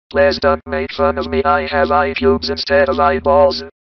Please don't make fun of me. I have eye cubes instead of eyeballs.